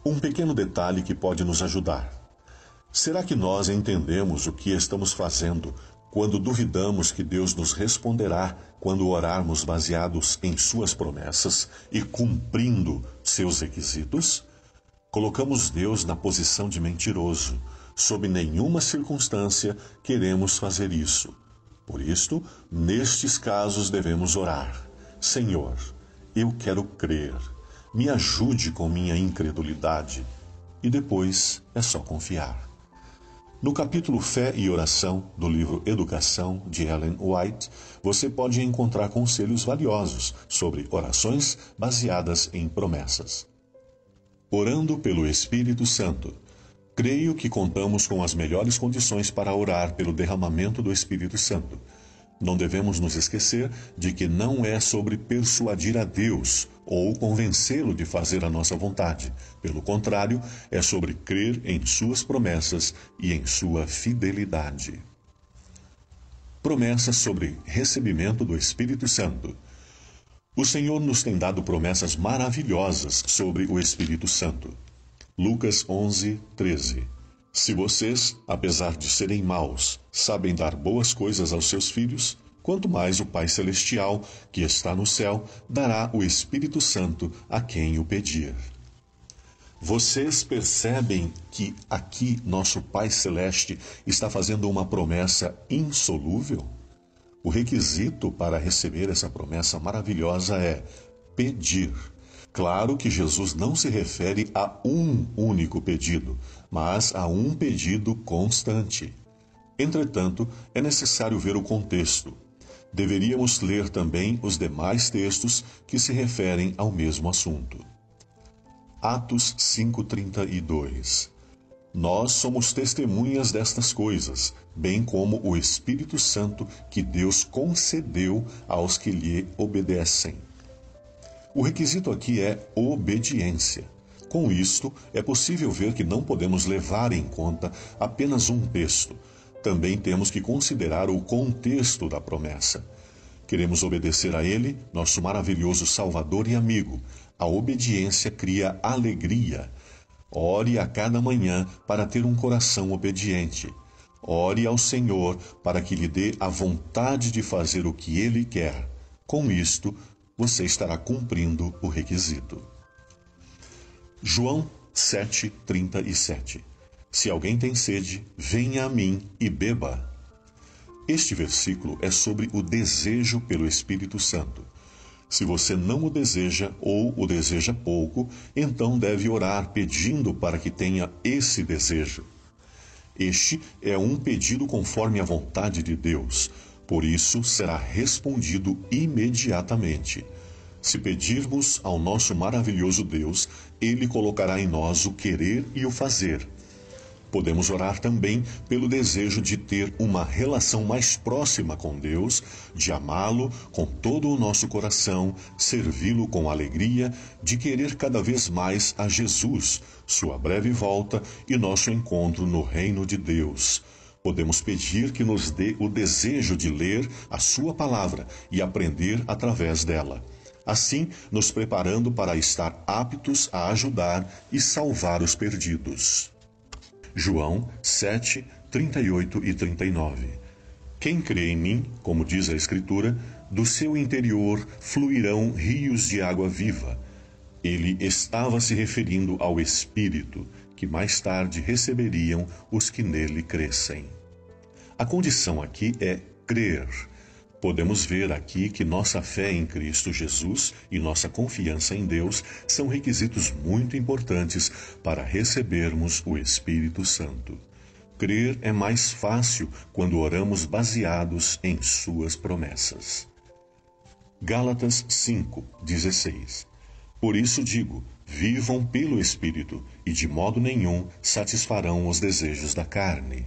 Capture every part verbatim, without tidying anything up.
Um pequeno detalhe que pode nos ajudar. Será que nós entendemos o que estamos fazendo quando duvidamos que Deus nos responderá quando orarmos baseados em suas promessas e cumprindo seus requisitos? Colocamos Deus na posição de mentiroso. Sob nenhuma circunstância queremos fazer isso. Por isto, nestes casos devemos orar. Senhor, eu quero crer. Me ajude com minha incredulidade. E depois é só confiar. No capítulo Fé e Oração do livro Educação, de Ellen White, você pode encontrar conselhos valiosos sobre orações baseadas em promessas. Orando pelo Espírito Santo. Creio que contamos com as melhores condições para orar pelo derramamento do Espírito Santo. Não devemos nos esquecer de que não é sobre persuadir a Deus ou convencê-lo de fazer a nossa vontade. Pelo contrário, é sobre crer em suas promessas e em sua fidelidade. Promessas sobre recebimento do Espírito Santo. O Senhor nos tem dado promessas maravilhosas sobre o Espírito Santo. Lucas onze, treze. Se vocês, apesar de serem maus, sabem dar boas coisas aos seus filhos, quanto mais o Pai Celestial, que está no céu, dará o Espírito Santo a quem o pedir. Vocês percebem que aqui nosso Pai Celeste está fazendo uma promessa insolúvel? O requisito para receber essa promessa maravilhosa é pedir. Claro que Jesus não se refere a um único pedido, mas a um pedido constante. Entretanto, é necessário ver o contexto. Deveríamos ler também os demais textos que se referem ao mesmo assunto. Atos cinco, trinta e dois. Nós somos testemunhas destas coisas, bem como o Espírito Santo que Deus concedeu aos que lhe obedecem. O requisito aqui é obediência. Com isto, é possível ver que não podemos levar em conta apenas um texto. Também temos que considerar o contexto da promessa. Queremos obedecer a Ele, nosso maravilhoso Salvador e amigo. A obediência cria alegria. Ore a cada manhã para ter um coração obediente. Ore ao Senhor para que lhe dê a vontade de fazer o que Ele quer. Com isto, você estará cumprindo o requisito. João sete, trinta e sete. Se alguém tem sede, venha a mim e beba. Este versículo é sobre o desejo pelo Espírito Santo. Se você não o deseja ou o deseja pouco, então deve orar pedindo para que tenha esse desejo. Este é um pedido conforme a vontade de Deus. Por isso, será respondido imediatamente. Se pedirmos ao nosso maravilhoso Deus, Ele colocará em nós o querer e o fazer. Podemos orar também pelo desejo de ter uma relação mais próxima com Deus, de amá-lo com todo o nosso coração, servi-lo com alegria, de querer cada vez mais a Jesus, sua breve volta e nosso encontro no reino de Deus. Podemos pedir que nos dê o desejo de ler a sua palavra e aprender através dela. Assim, nos preparando para estar aptos a ajudar e salvar os perdidos. João sete, trinta e oito e trinta e nove. Quem crê em mim, como diz a Escritura, do seu interior fluirão rios de água viva. Ele estava se referindo ao Espírito, que mais tarde receberiam os que nele crescem. A condição aqui é crer. Podemos ver aqui que nossa fé em Cristo Jesus e nossa confiança em Deus são requisitos muito importantes para recebermos o Espírito Santo. Crer é mais fácil quando oramos baseados em suas promessas. Gálatas cinco, dezesseis. Por isso digo, vivam pelo Espírito, e de modo nenhum satisfarão os desejos da carne.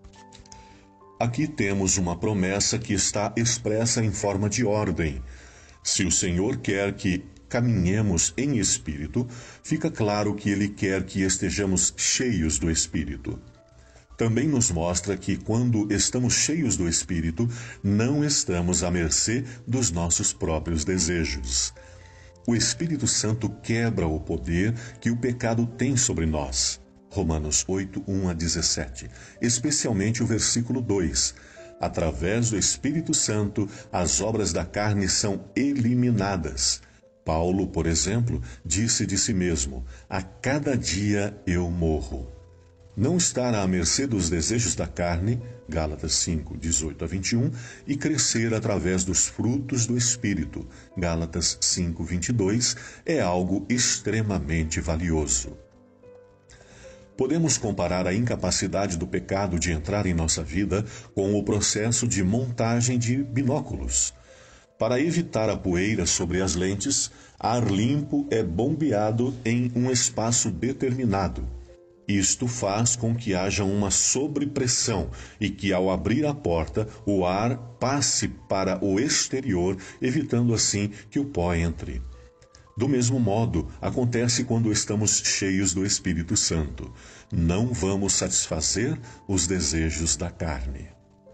Aqui temos uma promessa que está expressa em forma de ordem. Se o Senhor quer que caminhemos em Espírito, fica claro que Ele quer que estejamos cheios do Espírito. Também nos mostra que quando estamos cheios do Espírito, não estamos à mercê dos nossos próprios desejos. O Espírito Santo quebra o poder que o pecado tem sobre nós. Romanos oito, um a dezessete. Especialmente o versículo dois. Através do Espírito Santo, as obras da carne são eliminadas. Paulo, por exemplo, disse de si mesmo: a cada dia eu morro. Não estar à mercê dos desejos da carne, Gálatas cinco, dezoito a vinte e um, e crescer através dos frutos do Espírito, Gálatas cinco, vinte e dois, é algo extremamente valioso. Podemos comparar a incapacidade do pecado de entrar em nossa vida com o processo de montagem de binóculos. Para evitar a poeira sobre as lentes, ar limpo é bombeado em um espaço determinado. Isto faz com que haja uma sobrepressão e que, ao abrir a porta, o ar passe para o exterior, evitando assim que o pó entre. Do mesmo modo, acontece quando estamos cheios do Espírito Santo. Não vamos satisfazer os desejos da carne.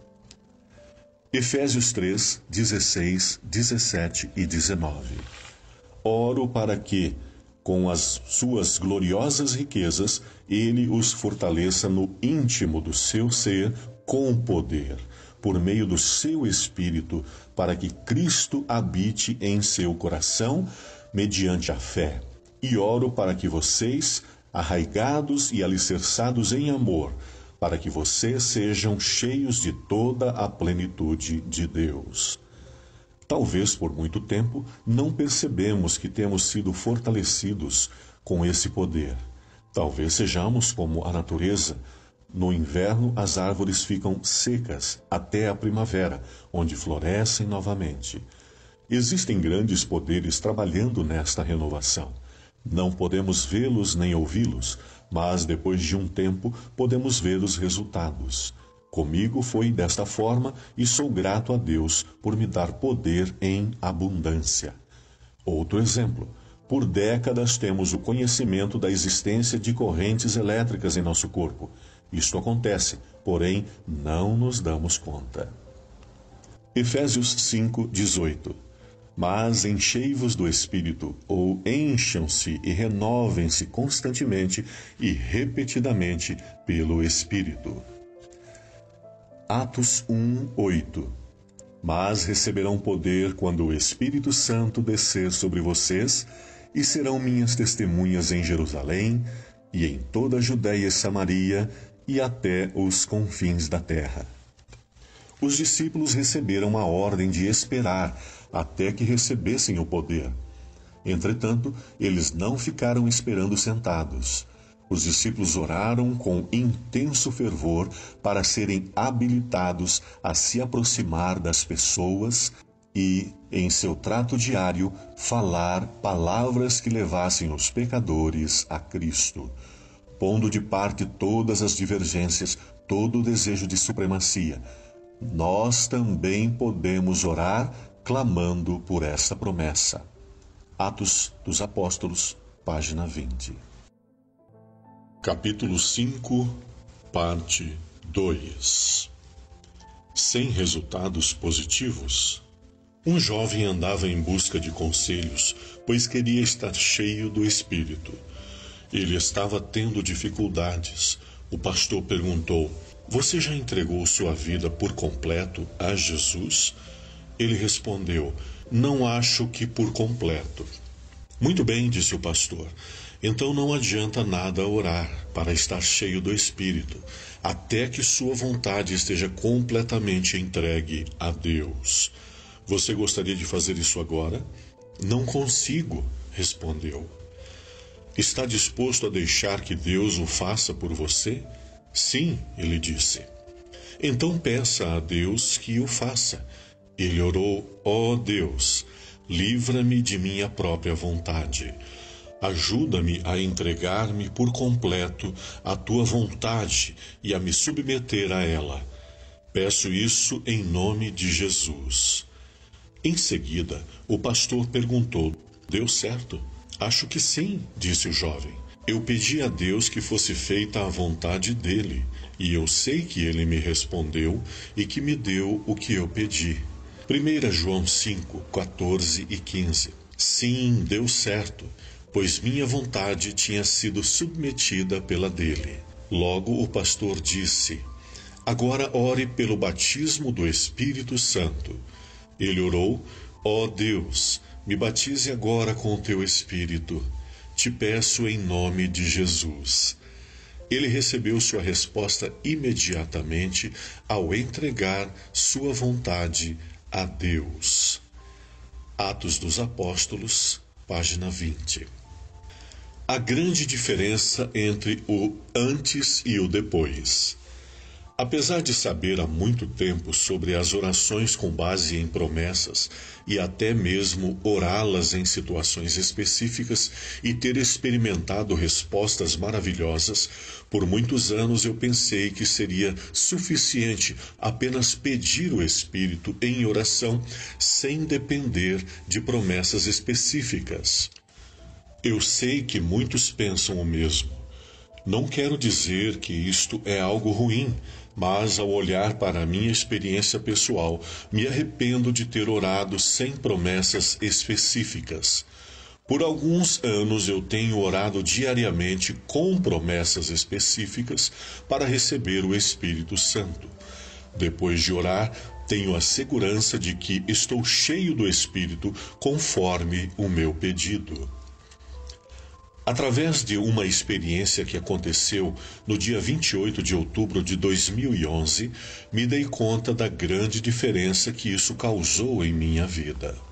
Efésios três, dezesseis, dezessete e dezenove. Oro para que, com as suas gloriosas riquezas, ele os fortaleça no íntimo do seu ser com poder, por meio do seu Espírito, para que Cristo habite em seu coração, mediante a fé. E oro para que vocês, arraigados e alicerçados em amor, para que vocês sejam cheios de toda a plenitude de Deus. Talvez por muito tempo não percebemos que temos sido fortalecidos com esse poder. Talvez sejamos como a natureza. No inverno as árvores ficam secas até a primavera, onde florescem novamente. Existem grandes poderes trabalhando nesta renovação. Não podemos vê-los nem ouvi-los, mas depois de um tempo podemos ver os resultados. Comigo foi desta forma e sou grato a Deus por me dar poder em abundância. Outro exemplo. Por décadas temos o conhecimento da existência de correntes elétricas em nosso corpo. Isto acontece, porém não nos damos conta. Efésios cinco, dezoito. Mas enchei-vos do Espírito, ou encham-se e renovem-se constantemente e repetidamente pelo Espírito. Atos um, oito. Mas receberão poder quando o Espírito Santo descer sobre vocês, e serão minhas testemunhas em Jerusalém, e em toda a Judéia e Samaria, e até os confins da terra. Os discípulos receberam a ordem de esperar até que recebessem o poder. Entretanto, eles não ficaram esperando sentados. Os discípulos oraram com intenso fervor para serem habilitados a se aproximar das pessoas e, em seu trato diário, falar palavras que levassem os pecadores a Cristo, pondo de parte todas as divergências, todo o desejo de supremacia. Nós também podemos orar clamando por esta promessa. Atos dos Apóstolos, página vinte. Capítulo cinco, parte dois. Sem resultados positivos. Um jovem andava em busca de conselhos, pois queria estar cheio do Espírito. Ele estava tendo dificuldades. O pastor perguntou: "Você já entregou sua vida por completo a Jesus?" Ele respondeu: "Não acho que por completo." "Muito bem", disse o pastor. "Então não adianta nada orar para estar cheio do Espírito, até que sua vontade esteja completamente entregue a Deus. Você gostaria de fazer isso agora?" "Não consigo", respondeu. "Está disposto a deixar que Deus o faça por você?" "Sim", ele disse. "Então peça a Deus que o faça." Ele orou: "Ó Deus, livra-me de minha própria vontade. Ajuda-me a entregar-me por completo à tua vontade e a me submeter a ela. Peço isso em nome de Jesus." Em seguida, o pastor perguntou: "Deu certo?" "Acho que sim", disse o jovem. "Eu pedi a Deus que fosse feita a vontade dele, e eu sei que ele me respondeu e que me deu o que eu pedi." primeira João cinco, quatorze e quinze. Sim, deu certo, pois minha vontade tinha sido submetida pela dele. Logo o pastor disse: agora ore pelo batismo do Espírito Santo. Ele orou: ó Deus, me batize agora com o teu Espírito. Te peço em nome de Jesus. Ele recebeu sua resposta imediatamente ao entregar sua vontade a Deus. Atos dos Apóstolos, página vinte. A grande diferença entre o antes e o depois. Apesar de saber há muito tempo sobre as orações com base em promessas e até mesmo orá-las em situações específicas e ter experimentado respostas maravilhosas, por muitos anos eu pensei que seria suficiente apenas pedir o Espírito em oração sem depender de promessas específicas. Eu sei que muitos pensam o mesmo. Não quero dizer que isto é algo ruim, mas ao olhar para a minha experiência pessoal, me arrependo de ter orado sem promessas específicas. Por alguns anos eu tenho orado diariamente com promessas específicas para receber o Espírito Santo. Depois de orar, tenho a segurança de que estou cheio do Espírito conforme o meu pedido. Através de uma experiência que aconteceu no dia vinte e oito de outubro de dois mil e onze, me dei conta da grande diferença que isso causou em minha vida.